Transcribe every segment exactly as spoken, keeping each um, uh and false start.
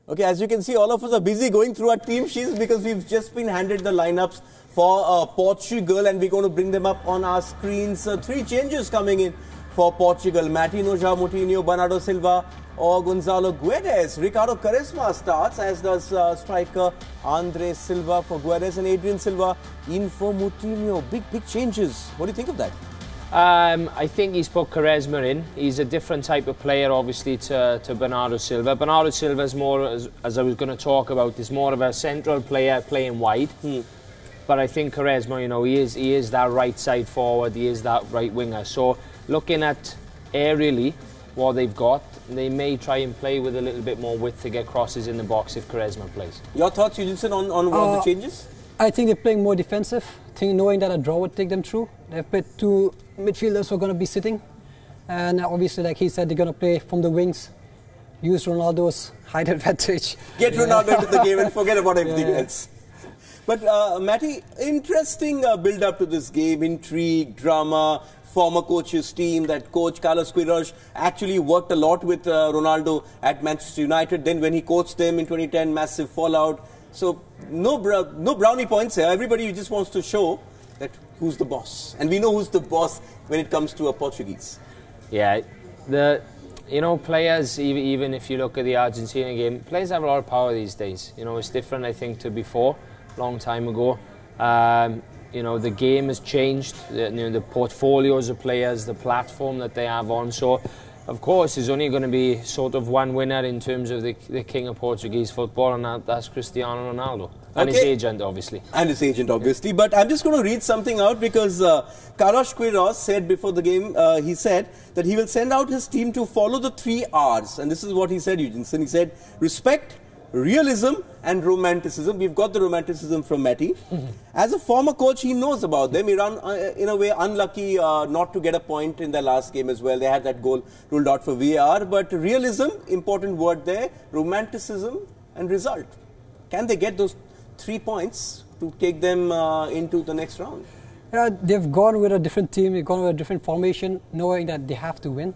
Okay, as you can see, all of us are busy going through our team sheets because we've just been handed the lineups for uh, Portugal, and we're going to bring them up on our screens. Uh, three changes coming in for Portugal: Martino, João Moutinho, Bernardo Silva or Gonzalo Guedes. Ricardo Quaresma starts, as does uh, striker Andre Silva for Guedes, and Adrian Silva in for Moutinho. Big, big changes. What do you think of that? Um, I think he's put Quaresma in. He's a different type of player, obviously, to, to Bernardo Silva. Bernardo Silva is more, as, as I was going to talk about, is more of a central player playing wide. Hmm. But I think Quaresma, you know, he is, he is that right side forward, he is that right winger. So looking at aerially what they've got, they may try and play with a little bit more width to get crosses in the box if Quaresma plays. Your thoughts, Eugene, on, on one uh, of the changes? I think they're playing more defensive, think knowing that a draw would take them through. They've put two midfielders who are going to be sitting, and obviously, like he said, they're going to play from the wings, use Ronaldo's height advantage. Get Ronaldo yeah. into the game and forget about everything yeah. else. But uh, Matty, interesting uh, build-up to this game, intrigue, drama, former coach's team. That coach Carlos Queiroz actually worked a lot with uh, Ronaldo at Manchester United. Then when he coached them in twenty ten, massive fallout. So no, br no brownie points here. Everybody just wants to show that who's the boss, and we know who's the boss when it comes to a Portuguese. Yeah, the you know players, even even if you look at the Argentina game, players have a lot of power these days. You know, it's different, I think, to before, long time ago. Um, you know, the game has changed. The, you know, the portfolios of players, the platform that they have on. So, of course, there's only going to be sort of one winner in terms of the, the king of Portuguese football, and that, that's Cristiano Ronaldo. And okay. his agent, obviously. And his agent, obviously. Yeah. But I'm just going to read something out because uh, Carlos Queiroz said before the game, uh, he said that he will send out his team to follow the three R's. And this is what he said, Eugene. He said, respect, realism and romanticism. We've got the romanticism from Matty. Mm-hmm. As a former coach, he knows about them. Iran, uh, in a way, unlucky uh, not to get a point in their last game as well. They had that goal ruled out for V A R. But realism, important word there, romanticism and result. Can they get those three points to take them uh, into the next round? Yeah, they've gone with a different team, they've gone with a different formation, knowing that they have to win.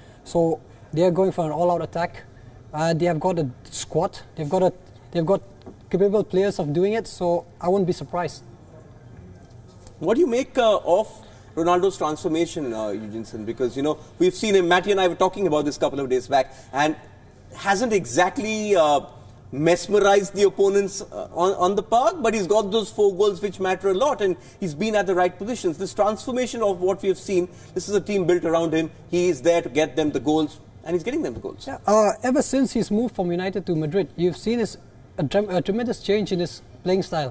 So they're going for an all-out attack. Uh, they have got a squad. They've got a, they've got capable players of doing it. So I wouldn't be surprised. What do you make uh, of Ronaldo's transformation, uh, Eugene? Because you know we've seen him. Matty and I were talking about this a couple of days back, and hasn't exactly uh, mesmerized the opponents uh, on, on the park. But he's got those four goals which matter a lot, and he's been at the right positions. This transformation of what we have seen. This is a team built around him. He is there to get them the goals. And he's getting them the goals. Yeah, uh, ever since he's moved from United to Madrid, you've seen his, a, a tremendous change in his playing style.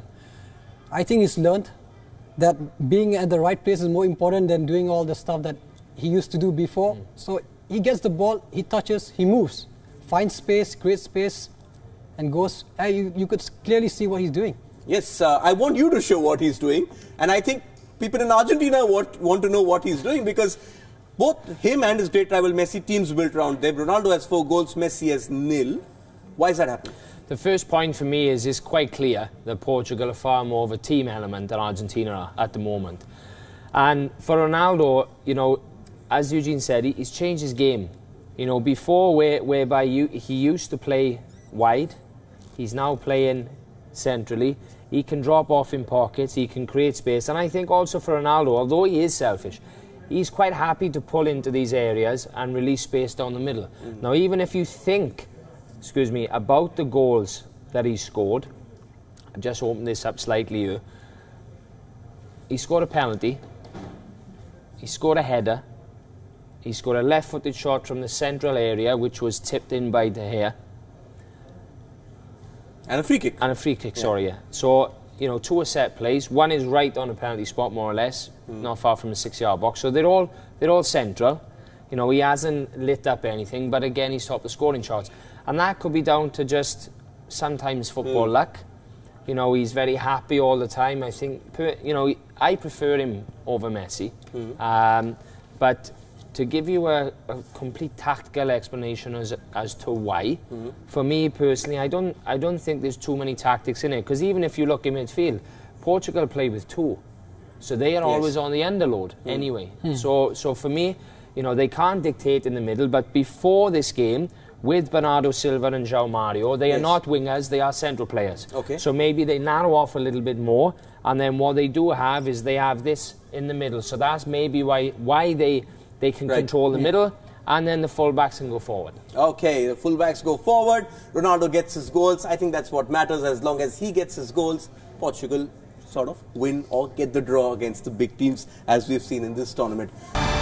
I think he's learned that being at the right place is more important than doing all the stuff that he used to do before. Mm. So he gets the ball, he touches, he moves, finds space, creates space, and goes. Uh, you, you could clearly see what he's doing. Yes, uh, I want you to show what he's doing. And I think people in Argentina want, want to know what he's doing, because both him and his great rival Messi, teams built around them. Ronaldo has four goals, Messi has nil. Why is that happening? The first point for me is it's quite clear that Portugal are far more of a team element than Argentina are at the moment. And for Ronaldo, you know, as Eugene said, he, he's changed his game. You know, before where, whereby you, he used to play wide, he's now playing centrally. He can drop off in pockets, he can create space. And I think also for Ronaldo, although he is selfish, he's quite happy to pull into these areas and release space down the middle. Mm. Now, even if you think, excuse me, about the goals that he scored, I'll just open this up slightly here. He scored a penalty, he scored a header, he scored a left-footed shot from the central area, which was tipped in by De Gea. And a free kick. And a free kick, yeah. sorry, yeah. So, you know, two are set plays. One is right on a penalty spot, more or less, mm. not far from the six-yard box. So they're all they're all central. You know, he hasn't lit up anything, but again, he's topped the scoring charts, and that could be down to just sometimes football mm. luck. You know, he's very happy all the time. I think, you know, I prefer him over Messi, mm. um, but to give you a, a complete tactical explanation as as to why, mm-hmm. for me personally, I don't I don't think there's too many tactics in it. Because even if you look in midfield, Portugal play with two, so they are yes. always on the underload mm. anyway. Mm. So so for me, you know, they can't dictate in the middle. But before this game, with Bernardo Silva and João Mario. They yes. are not wingers, they are central players. Okay. So maybe they narrow off a little bit more, and then what they do have is they have this in the middle. So that's maybe why why they, they can right. control the yeah. middle, and then the fullbacks can go forward. Okay, the fullbacks go forward. Ronaldo gets his goals. I think that's what matters. As long as he gets his goals, Portugal sort of win or get the draw against the big teams, as we've seen in this tournament.